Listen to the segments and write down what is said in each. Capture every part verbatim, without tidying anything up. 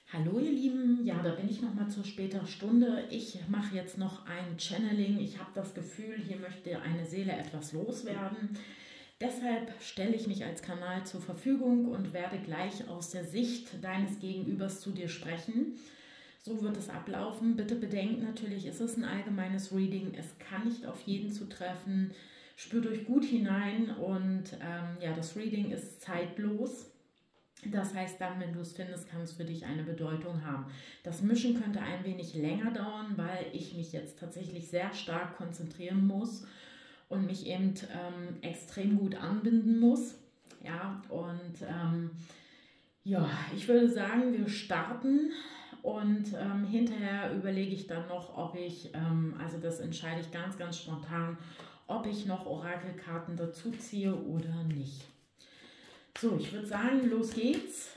Hallo ihr Lieben, ja, da bin ich noch mal zur späteren Stunde. Ich mache jetzt noch ein Channeling. Ich habe das Gefühl, hier möchte eine Seele etwas loswerden. Deshalb stelle ich mich als Kanal zur Verfügung und werde gleich aus der Sicht deines Gegenübers zu dir sprechen. So wird es ablaufen. Bitte bedenkt natürlich, es ist ein allgemeines Reading. Es kann nicht auf jeden zutreffen. Spürt euch gut hinein und ähm, ja, das Reading ist zeitlos. Das heißt dann, wenn du es findest, kann es für dich eine Bedeutung haben. Das Mischen könnte ein wenig länger dauern, weil ich mich jetzt tatsächlich sehr stark konzentrieren muss und mich eben ähm, extrem gut anbinden muss. Ja, und ähm, ja, ich würde sagen, wir starten und ähm, hinterher überlege ich dann noch, ob ich, ähm, also das entscheide ich ganz, ganz spontan, ob ich noch Orakelkarten dazu ziehe oder nicht. So, ich würde sagen, los geht's.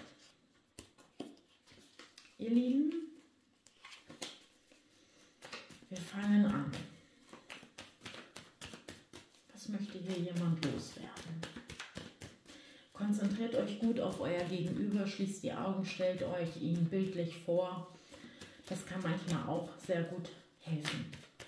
Ihr Lieben, wir fangen an. Was möchte hier jemand loswerden? Konzentriert euch gut auf euer Gegenüber, schließt die Augen, stellt euch ihn bildlich vor. Das kann manchmal auch sehr gut helfen.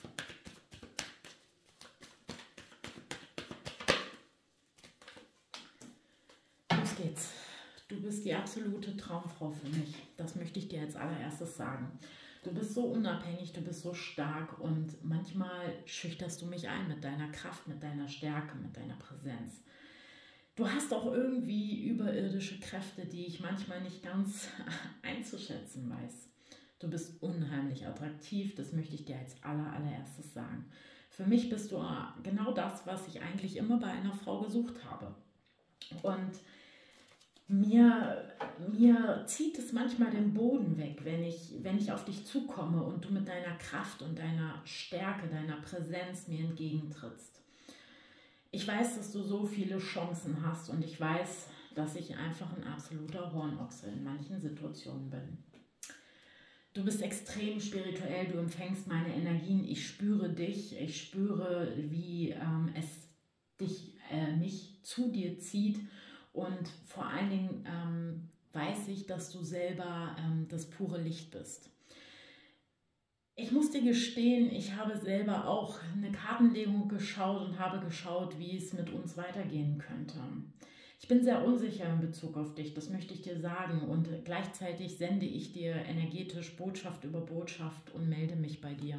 Los geht's. Du bist die absolute Traumfrau für mich. Das möchte ich dir als allererstes sagen. Du bist so unabhängig, du bist so stark und manchmal schüchterst du mich ein mit deiner Kraft, mit deiner Stärke, mit deiner Präsenz. Du hast auch irgendwie überirdische Kräfte, die ich manchmal nicht ganz einzuschätzen weiß. Du bist unheimlich attraktiv, das möchte ich dir als aller, allererstes sagen. Für mich bist du genau das, was ich eigentlich immer bei einer Frau gesucht habe. Und Mir, mir zieht es manchmal den Boden weg, wenn ich, wenn ich auf dich zukomme und du mit deiner Kraft und deiner Stärke, deiner Präsenz mir entgegentrittst. Ich weiß, dass du so viele Chancen hast und ich weiß, dass ich einfach ein absoluter Hornochse in manchen Situationen bin. Du bist extrem spirituell, du empfängst meine Energien, ich spüre dich, ich spüre, wie ähm, es dich, äh, mich zu dir zieht. Und vor allen Dingen ähm, weiß ich, dass du selber ähm, das pure Licht bist. Ich muss dir gestehen, ich habe selber auch eine Kartenlegung geschaut und habe geschaut, wie es mit uns weitergehen könnte. Ich bin sehr unsicher in Bezug auf dich, das möchte ich dir sagen. Und gleichzeitig sende ich dir energetisch Botschaft über Botschaft und melde mich bei dir.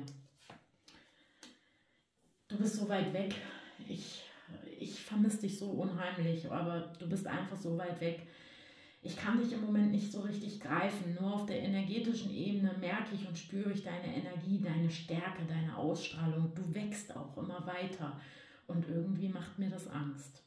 Du bist so weit weg. Ich Ich vermisse dich so unheimlich, aber du bist einfach so weit weg. Ich kann dich im Moment nicht so richtig greifen. Nur auf der energetischen Ebene merke ich und spüre ich deine Energie, deine Stärke, deine Ausstrahlung. Du wächst auch immer weiter und irgendwie macht mir das Angst.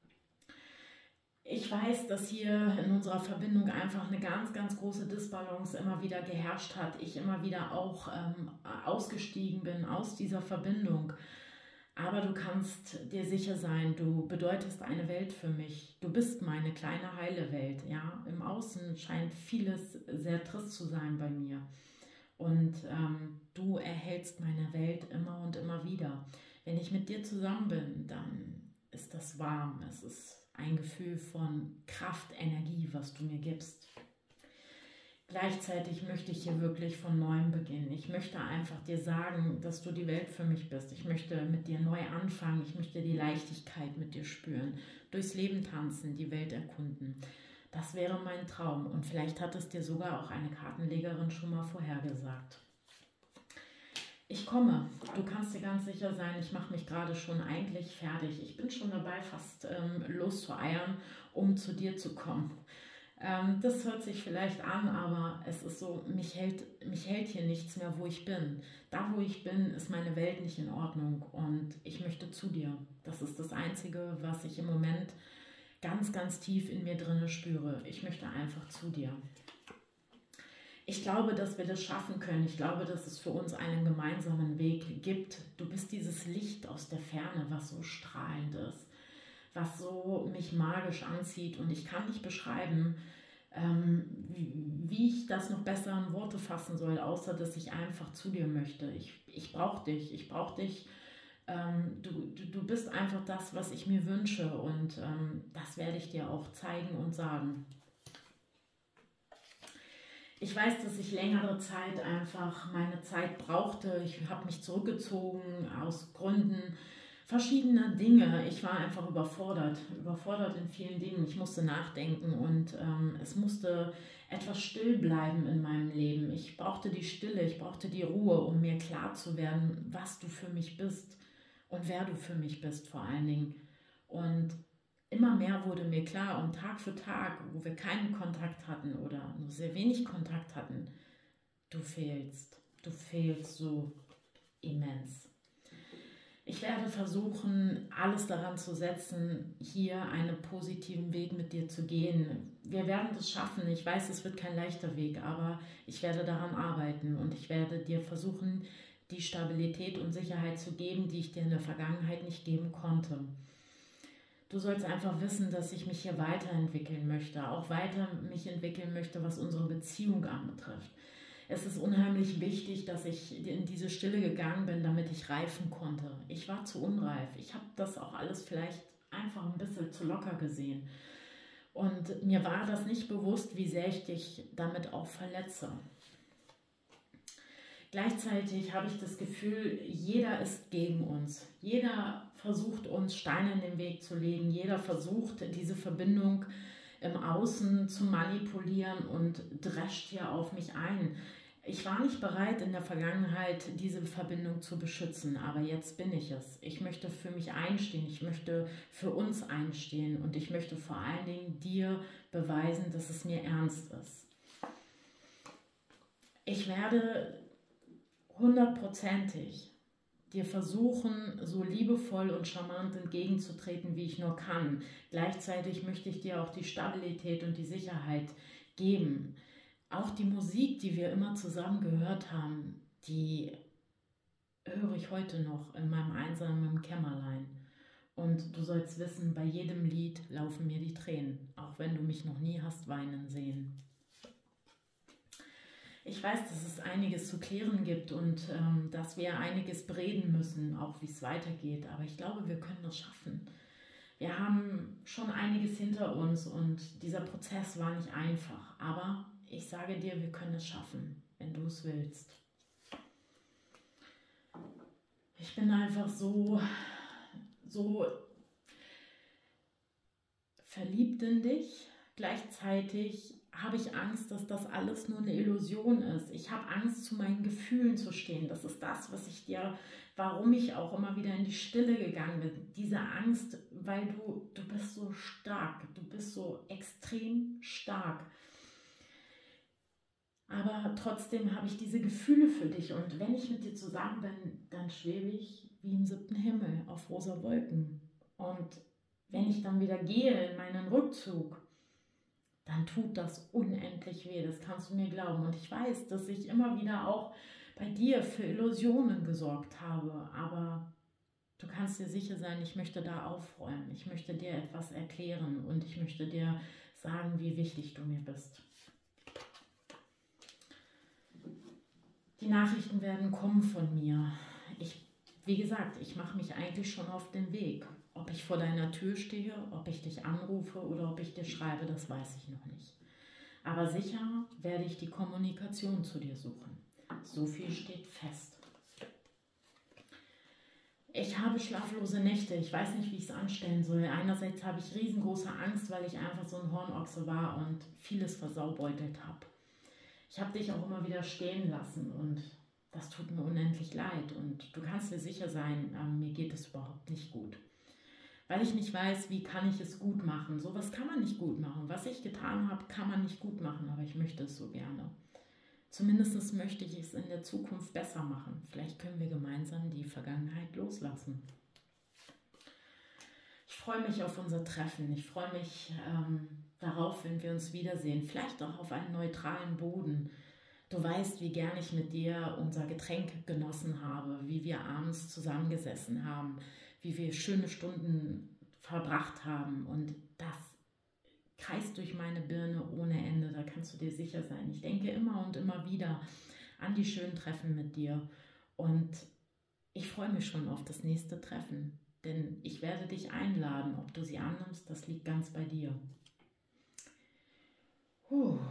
Ich weiß, dass hier in unserer Verbindung einfach eine ganz, ganz große Disbalance immer wieder geherrscht hat. Ich immer wieder auch ähm, ausgestiegen bin aus dieser Verbindung. Aber du kannst dir sicher sein, du bedeutest eine Welt für mich. Du bist meine kleine heile Welt. Ja? Im Außen scheint vieles sehr trist zu sein bei mir. Und ähm, du erhältst meine Welt immer und immer wieder. Wenn ich mit dir zusammen bin, dann ist das warm. Es ist ein Gefühl von Kraft, Energie, was du mir gibst. Gleichzeitig möchte ich hier wirklich von Neuem beginnen. Ich möchte einfach dir sagen, dass du die Welt für mich bist. Ich möchte mit dir neu anfangen. Ich möchte die Leichtigkeit mit dir spüren. Durchs Leben tanzen, die Welt erkunden. Das wäre mein Traum. Und vielleicht hat es dir sogar auch eine Kartenlegerin schon mal vorhergesagt. Ich komme. Du kannst dir ganz sicher sein, ich mache mich gerade schon eigentlich fertig. Ich bin schon dabei, fast ähm, loszueiern, um zu dir zu kommen. Das hört sich vielleicht an, aber es ist so, mich hält, mich hält hier nichts mehr, wo ich bin. Da, wo ich bin, ist meine Welt nicht in Ordnung und ich möchte zu dir. Das ist das Einzige, was ich im Moment ganz, ganz tief in mir drinne spüre. Ich möchte einfach zu dir. Ich glaube, dass wir das schaffen können. Ich glaube, dass es für uns einen gemeinsamen Weg gibt. Du bist dieses Licht aus der Ferne, was so strahlend ist, was so mich magisch anzieht und ich kann nicht beschreiben, ähm, wie, wie ich das noch besser in Worte fassen soll, außer dass ich einfach zu dir möchte. Ich, ich brauche dich, ich brauche dich. Ähm, du, du, du bist einfach das, was ich mir wünsche und ähm, das werde ich dir auch zeigen und sagen. Ich weiß, dass ich längere Zeit einfach meine Zeit brauchte. Ich habe mich zurückgezogen aus Gründen verschiedener Dinge. Ich war einfach überfordert, überfordert in vielen Dingen. Ich musste nachdenken und ähm, es musste etwas still bleiben in meinem Leben. Ich brauchte die Stille, ich brauchte die Ruhe, um mir klar zu werden, was du für mich bist und wer du für mich bist vor allen Dingen. Und immer mehr wurde mir klar und Tag für Tag, wo wir keinen Kontakt hatten oder nur sehr wenig Kontakt hatten, du fehlst, du fehlst so immens. Ich werde versuchen, alles daran zu setzen, hier einen positiven Weg mit dir zu gehen. Wir werden das schaffen. Ich weiß, es wird kein leichter Weg, aber ich werde daran arbeiten und ich werde dir versuchen, die Stabilität und Sicherheit zu geben, die ich dir in der Vergangenheit nicht geben konnte. Du sollst einfach wissen, dass ich mich hier weiterentwickeln möchte, auch weiter mich entwickeln möchte, was unsere Beziehung anbetrifft. Es ist unheimlich wichtig, dass ich in diese Stille gegangen bin, damit ich reifen konnte. Ich war zu unreif. Ich habe das auch alles vielleicht einfach ein bisschen zu locker gesehen. Und mir war das nicht bewusst, wie sehr ich dich damit auch verletze. Gleichzeitig habe ich das Gefühl, jeder ist gegen uns. Jeder versucht uns Steine in den Weg zu legen. Jeder versucht, diese Verbindung im Außen zu manipulieren und drescht hier auf mich ein. Ich war nicht bereit, in der Vergangenheit diese Verbindung zu beschützen, aber jetzt bin ich es. Ich möchte für mich einstehen, ich möchte für uns einstehen und ich möchte vor allen Dingen dir beweisen, dass es mir ernst ist. Ich werde hundertprozentig dir versuchen, so liebevoll und charmant entgegenzutreten, wie ich nur kann. Gleichzeitig möchte ich dir auch die Stabilität und die Sicherheit geben. Auch die Musik, die wir immer zusammen gehört haben, die höre ich heute noch in meinem einsamen Kämmerlein. Und du sollst wissen, bei jedem Lied laufen mir die Tränen, auch wenn du mich noch nie hast weinen sehen. Ich weiß, dass es einiges zu klären gibt und ähm, dass wir einiges bereden müssen, auch wie es weitergeht. Aber ich glaube, wir können das schaffen. Wir haben schon einiges hinter uns und dieser Prozess war nicht einfach. Aber ich sage dir, wir können es schaffen, wenn du es willst. Ich bin einfach so, so verliebt in dich. Gleichzeitig habe ich Angst, dass das alles nur eine Illusion ist. Ich habe Angst, zu meinen Gefühlen zu stehen. Das ist das, was ich dir, warum ich auch immer wieder in die Stille gegangen bin. Diese Angst, weil du, du bist so stark, du bist so extrem stark. Aber trotzdem habe ich diese Gefühle für dich und wenn ich mit dir zusammen bin, dann schwebe ich wie im siebten Himmel auf rosa Wolken. Und wenn ich dann wieder gehe in meinen Rückzug, dann tut das unendlich weh, das kannst du mir glauben. Und ich weiß, dass ich immer wieder auch bei dir für Illusionen gesorgt habe, aber du kannst dir sicher sein, ich möchte da aufräumen, ich möchte dir etwas erklären und ich möchte dir sagen, wie wichtig du mir bist. Die Nachrichten werden kommen von mir. Ich, wie gesagt, ich mache mich eigentlich schon auf den Weg. Ob ich vor deiner Tür stehe, ob ich dich anrufe oder ob ich dir schreibe, das weiß ich noch nicht. Aber sicher werde ich die Kommunikation zu dir suchen. So viel steht fest. Ich habe schlaflose Nächte. Ich weiß nicht, wie ich es anstellen soll. Einerseits habe ich riesengroße Angst, weil ich einfach so ein Hornochse war und vieles versaubeutelt habe. Ich habe dich auch immer wieder stehen lassen und das tut mir unendlich leid. Und du kannst dir sicher sein, äh, mir geht es überhaupt nicht gut. Weil ich nicht weiß, wie kann ich es gut machen. Sowas kann man nicht gut machen. Was ich getan habe, kann man nicht gut machen, aber ich möchte es so gerne. Zumindest möchte ich es in der Zukunft besser machen. Vielleicht können wir gemeinsam die Vergangenheit loslassen. Ich freue mich auf unser Treffen. Ich freue mich ähm, darauf, wenn wir uns wiedersehen. Vielleicht auch auf einen neutralen Boden. Du weißt, wie gern ich mit dir unser Getränk genossen habe, wie wir abends zusammengesessen haben, wie wir schöne Stunden verbracht haben. Und das kreist durch meine Birne ohne Ende, da kannst du dir sicher sein. Ich denke immer und immer wieder an die schönen Treffen mit dir. Und ich freue mich schon auf das nächste Treffen, denn ich werde dich einladen. Ob du sie annimmst, das liegt ganz bei dir. Puh.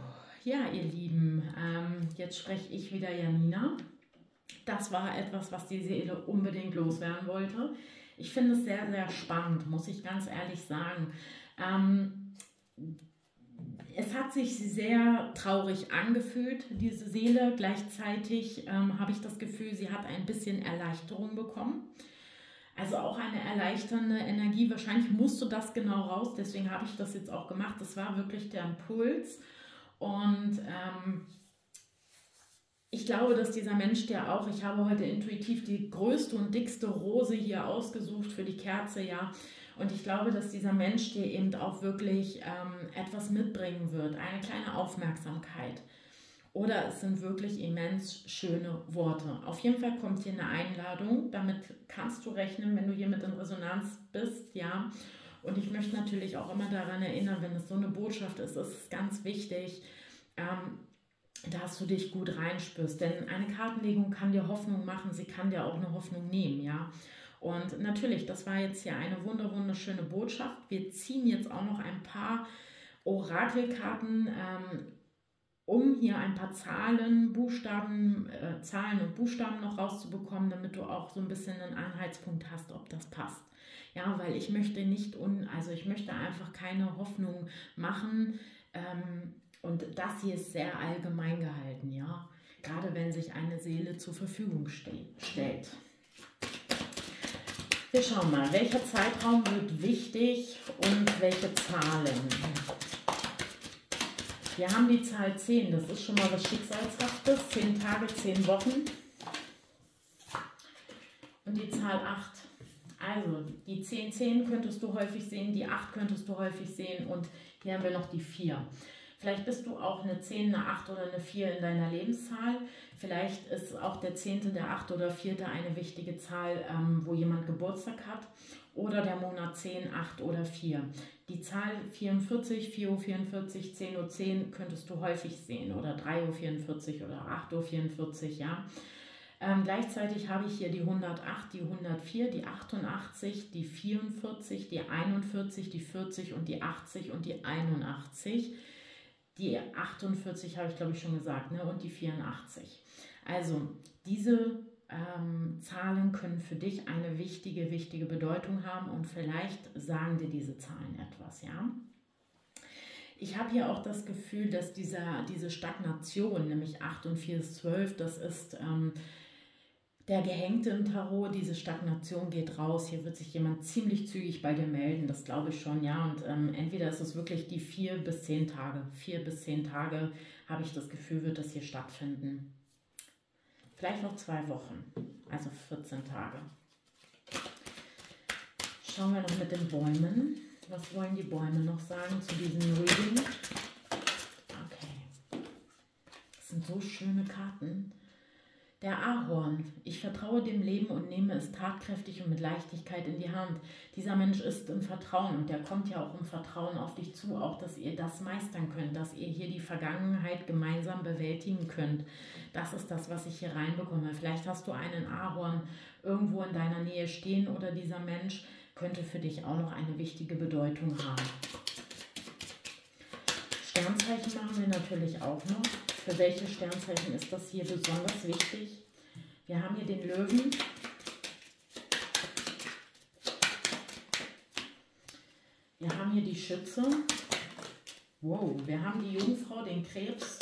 Ja, ihr Lieben, ähm, jetzt spreche ich wieder Janina. Das war etwas, was die Seele unbedingt loswerden wollte. Ich finde es sehr, sehr spannend, muss ich ganz ehrlich sagen. Ähm, es hat sich sehr traurig angefühlt, diese Seele. Gleichzeitig ähm, habe ich das Gefühl, sie hat ein bisschen Erleichterung bekommen. Also auch eine erleichternde Energie. Wahrscheinlich musst du das genau raus, deswegen habe ich das jetzt auch gemacht. Das war wirklich der Impuls. Und ähm, ich glaube, dass dieser Mensch, der auch, ich habe heute intuitiv die größte und dickste Rose hier ausgesucht für die Kerze, ja. Und ich glaube, dass dieser Mensch dir eben auch wirklich ähm, etwas mitbringen wird, eine kleine Aufmerksamkeit. Oder es sind wirklich immens schöne Worte. Auf jeden Fall kommt hier eine Einladung. Damit kannst du rechnen, wenn du hier mit in Resonanz bist, ja. Und ich möchte natürlich auch immer daran erinnern, wenn es so eine Botschaft ist, ist es ganz wichtig, ähm, dass du dich gut reinspürst. Denn eine Kartenlegung kann dir Hoffnung machen, sie kann dir auch eine Hoffnung nehmen, ja. Und natürlich, das war jetzt hier eine wunder wunderschöne Botschaft. Wir ziehen jetzt auch noch ein paar Orakelkarten, ähm, um hier ein paar Zahlen, Buchstaben, äh, Zahlen und Buchstaben noch rauszubekommen, damit du auch so ein bisschen einen Anhaltspunkt hast, ob das passt. Ja, weil ich möchte nicht, un, also ich möchte einfach keine Hoffnung machen, ähm, und das hier ist sehr allgemein gehalten, ja, gerade wenn sich eine Seele zur Verfügung ste- stellt. Wir schauen mal, welcher Zeitraum wird wichtig und welche Zahlen. Wir haben die Zahl zehn, das ist schon mal was Schicksalshaftes, zehn Tage, zehn Wochen. Und die Zahl acht. Also die zehn zehn könntest du häufig sehen, die acht könntest du häufig sehen und hier haben wir noch die vier. Vielleicht bist du auch eine zehn, eine acht oder eine vier in deiner Lebenszahl. Vielleicht ist auch der zehnte, der achte oder vierte eine wichtige Zahl, ähm, wo jemand Geburtstag hat. Oder der Monat zehn, acht oder vier. Die Zahl vierundvierzig, vier Uhr vierundvierzig, zehn Uhr zehn könntest du häufig sehen. Oder drei Uhr vierundvierzig oder acht Uhr vierundvierzig, ja. Ähm, gleichzeitig habe ich hier die hundertacht, die hundertvier, die achtundachtzig, die vierundvierzig, die einundvierzig, die vierzig und die achtzig und die einundachtzig. Die achtundvierzig habe ich, glaube ich, schon gesagt, ne? Und die vierundachtzig. Also diese ähm, Zahlen können für dich eine wichtige, wichtige Bedeutung haben und vielleicht sagen dir diese Zahlen etwas, ja. Ich habe hier auch das Gefühl, dass dieser, diese Stagnation, nämlich acht und vier ist zwölf, das ist ähm, der Gehängte im Tarot, diese Stagnation geht raus. Hier wird sich jemand ziemlich zügig bei dir melden, das glaube ich schon, ja. Und ähm, entweder ist es wirklich die vier bis zehn Tage. Vier bis zehn Tage, habe ich das Gefühl, wird das hier stattfinden. Vielleicht noch zwei Wochen, also vierzehn Tage. Schauen wir noch mit den Bäumen. Was wollen die Bäume noch sagen zu diesem Reading? Okay. Das sind so schöne Karten. Der Ahorn. Ich vertraue dem Leben und nehme es tatkräftig und mit Leichtigkeit in die Hand. Dieser Mensch ist im Vertrauen und der kommt ja auch im Vertrauen auf dich zu, auch dass ihr das meistern könnt, dass ihr hier die Vergangenheit gemeinsam bewältigen könnt. Das ist das, was ich hier reinbekomme. Vielleicht hast du einen Ahorn irgendwo in deiner Nähe stehen oder dieser Mensch könnte für dich auch noch eine wichtige Bedeutung haben. Sternzeichen machen wir natürlich auch noch. Für welche Sternzeichen ist das hier besonders wichtig? Wir haben hier den Löwen. Wir haben hier die Schütze. Wow, wir haben die Jungfrau, den Krebs,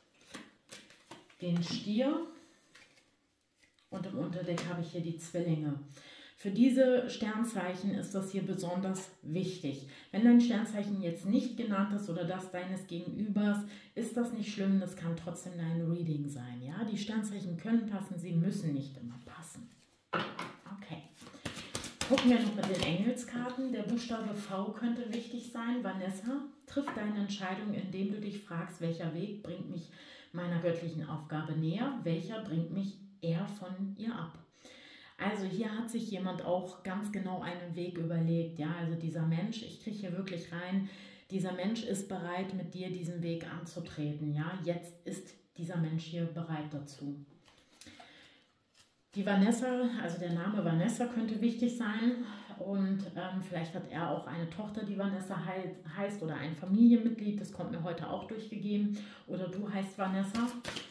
den Stier und im Unterdeck habe ich hier die Zwillinge. Für diese Sternzeichen ist das hier besonders wichtig. Wenn dein Sternzeichen jetzt nicht genannt ist oder das deines Gegenübers, ist das nicht schlimm, das kann trotzdem dein Reading sein. Ja? Die Sternzeichen können passen, sie müssen nicht immer passen. Okay. Gucken wir noch mit den Engelskarten. Der Buchstabe V könnte wichtig sein. Vanessa, triff deine Entscheidung, indem du dich fragst, welcher Weg bringt mich meiner göttlichen Aufgabe näher, welcher bringt mich eher von ihr ab. Also hier hat sich jemand auch ganz genau einen Weg überlegt. Ja, also dieser Mensch, ich kriege hier wirklich rein, dieser Mensch ist bereit, mit dir diesen Weg anzutreten. Ja, jetzt ist dieser Mensch hier bereit dazu. Die Vanessa, also der Name Vanessa könnte wichtig sein und ähm, vielleicht hat er auch eine Tochter, die Vanessa he heißt oder ein Familienmitglied, das kommt mir heute auch durchgegeben. Oder du heißt Vanessa.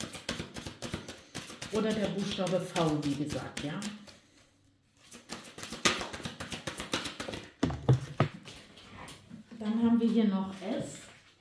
Oder der Buchstabe V, wie gesagt, ja. Dann haben wir hier noch S.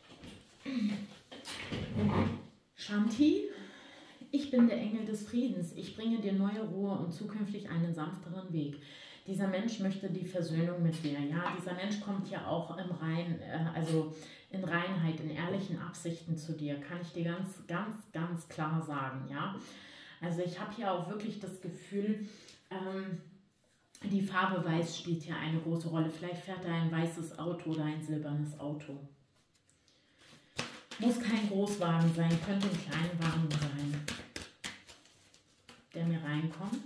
Shanti. Ich bin der Engel des Friedens. Ich bringe dir neue Ruhe und zukünftig einen sanfteren Weg. Dieser Mensch möchte die Versöhnung mit dir. Ja, dieser Mensch kommt ja auch im Rein, äh, also in Reinheit, in ehrlichen Absichten zu dir. Kann ich dir ganz, ganz, ganz klar sagen. Ja, also ich habe hier auch wirklich das Gefühl, ähm, die Farbe Weiß spielt hier eine große Rolle. Vielleicht fährt er ein weißes Auto oder ein silbernes Auto. Muss kein Großwagen sein, könnte ein Kleinwagen sein, der mir reinkommt.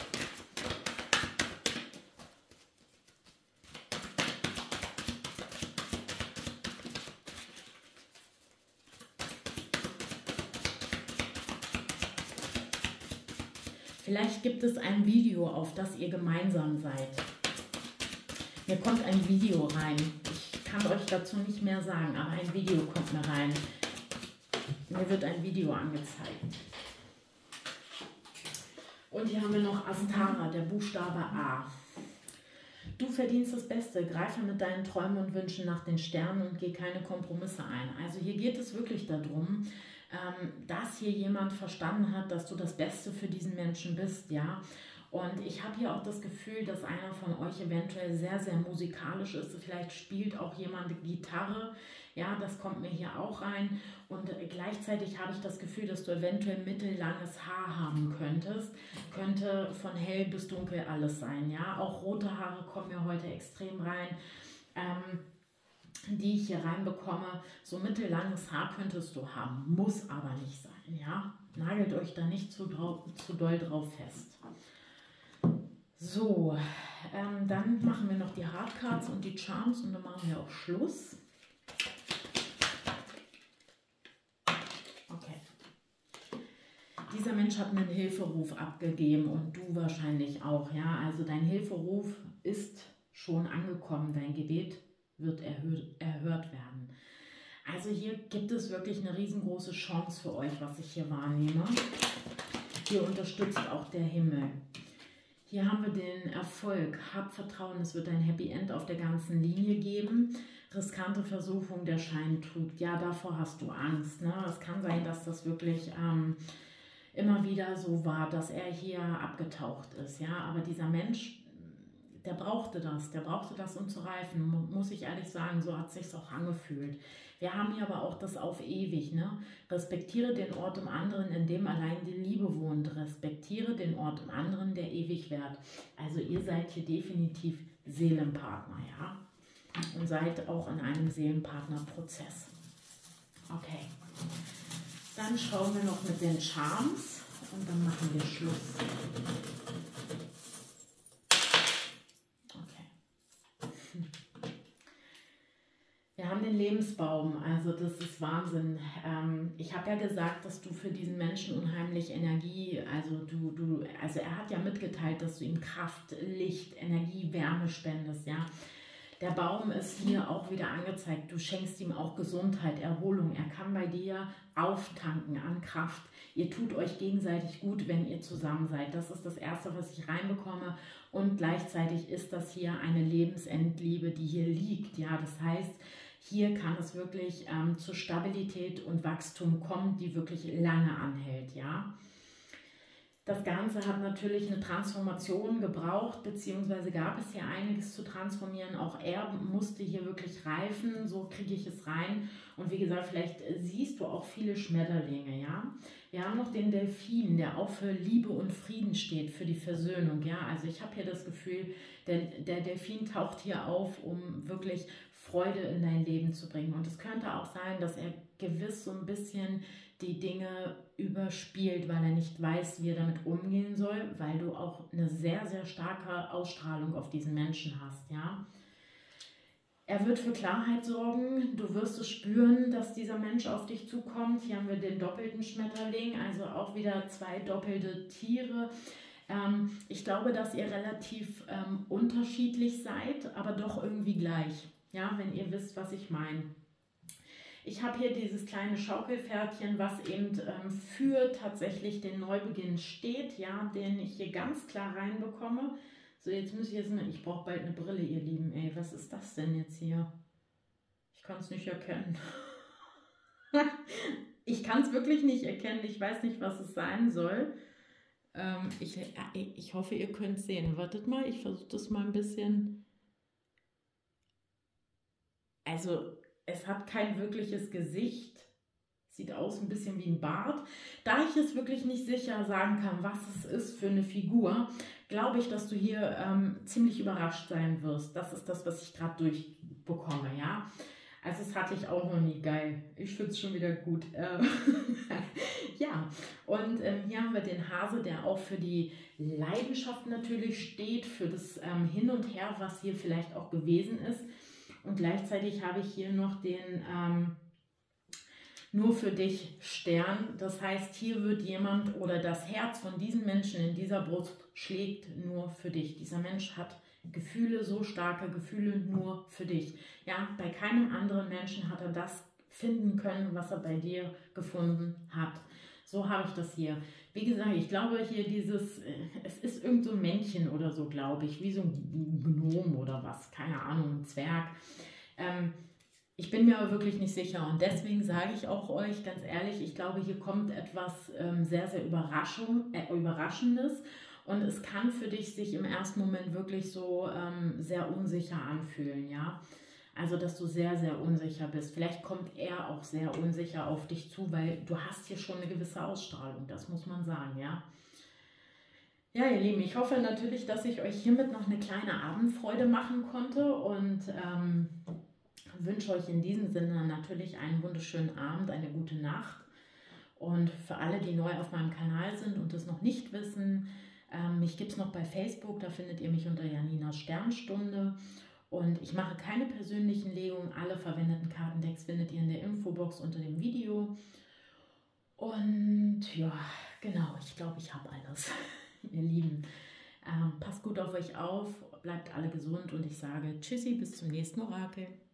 Vielleicht gibt es ein Video, auf das ihr gemeinsam seid. Mir kommt ein Video rein. Ich kann euch dazu nicht mehr sagen, aber ein Video kommt mir rein. Mir wird ein Video angezeigt. Und hier haben wir noch Astara, der Buchstabe A. Du verdienst das Beste, greife mit deinen Träumen und Wünschen nach den Sternen und geh keine Kompromisse ein. Also hier geht es wirklich darum, dass hier jemand verstanden hat, dass du das Beste für diesen Menschen bist, ja. Und ich habe hier auch das Gefühl, dass einer von euch eventuell sehr, sehr musikalisch ist. Vielleicht spielt auch jemand Gitarre, ja, das kommt mir hier auch rein. Und gleichzeitig habe ich das Gefühl, dass du eventuell mittellanges Haar haben könntest. Könnte von hell bis dunkel alles sein, ja. Auch rote Haare kommen mir heute extrem rein. Ähm, die ich hier reinbekomme, so mittellanges Haar könntest du haben, muss aber nicht sein, ja. Nagelt euch da nicht zu, zu doll drauf fest. So, ähm, dann machen wir noch die Hardcards und die Charms und dann machen wir auch Schluss. Okay. Dieser Mensch hat einen Hilferuf abgegeben und du wahrscheinlich auch, ja. Also dein Hilferuf ist schon angekommen, dein Gebet wird erhört, erhört werden. Also hier gibt es wirklich eine riesengroße Chance für euch, was ich hier wahrnehme. Hier unterstützt auch der Himmel. Hier haben wir den Erfolg. Hab Vertrauen, es wird ein Happy End auf der ganzen Linie geben. Riskante Versuchung, der Schein trügt. Ja, davor hast du Angst. Ne? Es kann sein, dass das wirklich ähm, immer wieder so war, dass er hier abgetaucht ist. Ja, aber dieser Mensch, der brauchte das, der brauchte das, um zu reifen, muss ich ehrlich sagen, so hat es sich auch angefühlt. Wir haben hier aber auch das auf ewig, ne? Respektiere den Ort im anderen, in dem allein die Liebe wohnt. Respektiere den Ort im anderen, der ewig währt. Also ihr seid hier definitiv Seelenpartner, ja? Und seid auch in einem Seelenpartnerprozess. Okay. Dann schauen wir noch mit den Charms und dann machen wir Schluss. Wir haben den Lebensbaum, also das ist Wahnsinn. Ähm, ich habe ja gesagt, dass du für diesen Menschen unheimlich Energie, also du, du, also er hat ja mitgeteilt, dass du ihm Kraft, Licht, Energie, Wärme spendest, ja. Der Baum ist hier auch wieder angezeigt. Du schenkst ihm auch Gesundheit, Erholung. Er kann bei dir auftanken an Kraft. Ihr tut euch gegenseitig gut, wenn ihr zusammen seid. Das ist das Erste, was ich reinbekomme. Und gleichzeitig ist das hier eine Lebensendliebe, die hier liegt. Ja, das heißt, hier kann es wirklich ähm, zur Stabilität und Wachstum kommen, die wirklich lange anhält. Ja. Das Ganze hat natürlich eine Transformation gebraucht, beziehungsweise gab es hier einiges zu transformieren. Auch er musste hier wirklich reifen, so kriege ich es rein. Und wie gesagt, vielleicht siehst du auch viele Schmetterlinge, ja. Wir haben noch den Delfin, der auch für Liebe und Frieden steht, für die Versöhnung, ja. Also ich habe hier das Gefühl, der, der Delfin taucht hier auf, um wirklich Freude in dein Leben zu bringen. Und es könnte auch sein, dass er gewiss so ein bisschen die Dinge überspielt, weil er nicht weiß, wie er damit umgehen soll, weil du auch eine sehr, sehr starke Ausstrahlung auf diesen Menschen hast, ja. Er wird für Klarheit sorgen, du wirst es spüren, dass dieser Mensch auf dich zukommt. Hier haben wir den doppelten Schmetterling, also auch wieder zwei doppelte Tiere. Ähm, ich glaube, dass ihr relativ ähm, unterschiedlich seid, aber doch irgendwie gleich. Ja, wenn ihr wisst, was ich meine. Ich habe hier dieses kleine Schaukelpferdchen, was eben ähm, für tatsächlich den Neubeginn steht, ja, den ich hier ganz klar reinbekomme. So, jetzt muss ich jetzt mal, ich brauche bald eine Brille, ihr Lieben, ey, was ist das denn jetzt hier? Ich kann es nicht erkennen. Ich kann es wirklich nicht erkennen, ich weiß nicht, was es sein soll. Ähm, ich, äh, ich hoffe, ihr könnt es sehen. Wartet mal, ich versuche das mal ein bisschen. Also, es hat kein wirkliches Gesicht. Sieht aus ein bisschen wie ein Bart. Da ich es wirklich nicht sicher sagen kann, was es ist für eine Figur, glaube ich, dass du hier ähm, ziemlich überrascht sein wirst. Das ist das, was ich gerade durchbekomme, ja. Also das hatte ich auch noch nie, geil. Ich finde es schon wieder gut. Ähm ja, und ähm, hier haben wir den Hase, der auch für die Leidenschaft natürlich steht, für das ähm, Hin und Her, was hier vielleicht auch gewesen ist. Und gleichzeitig habe ich hier noch den ähm, Nur für dich Stern. Das heißt, hier wird jemand oder das Herz von diesem Menschen in dieser Brust schlägt nur für dich. Dieser Mensch hat Gefühle, so starke Gefühle nur für dich. Ja, bei keinem anderen Menschen hat er das finden können, was er bei dir gefunden hat. So habe ich das hier. Wie gesagt, ich glaube hier dieses, es ist irgend so ein Männchen oder so, glaube ich, wie so ein Gnom oder was, keine Ahnung, ein Zwerg. Ähm, Ich bin mir aber wirklich nicht sicher und deswegen sage ich auch euch ganz ehrlich, ich glaube, hier kommt etwas ähm, sehr, sehr Überraschung, äh, Überraschendes und es kann für dich sich im ersten Moment wirklich so ähm, sehr unsicher anfühlen, ja. Also, dass du sehr, sehr unsicher bist. Vielleicht kommt er auch sehr unsicher auf dich zu, weil du hast hier schon eine gewisse Ausstrahlung, das muss man sagen, ja. Ja, ihr Lieben, ich hoffe natürlich, dass ich euch hiermit noch eine kleine Abendfreude machen konnte und ähm, wünsche euch in diesem Sinne natürlich einen wunderschönen Abend, eine gute Nacht. Und für alle, die neu auf meinem Kanal sind und es noch nicht wissen, ähm, mich gibt es noch bei Facebook, da findet ihr mich unter Janinas Sternstunde. Und ich mache keine persönlichen Legungen, alle verwendeten Kartendecks findet ihr in der Infobox unter dem Video. Und ja, genau, ich glaube, ich habe alles, ihr Lieben. Ähm, passt gut auf euch auf, bleibt alle gesund und ich sage Tschüssi, bis zum nächsten Orakel.